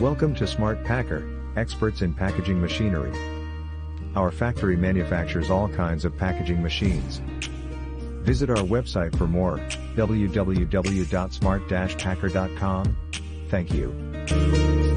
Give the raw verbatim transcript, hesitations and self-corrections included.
Welcome to Smart Packer, experts in packaging machinery. Our factory manufactures all kinds of packaging machines. Visit our website for more, w w w dot smart dash packer dot com. Thank you.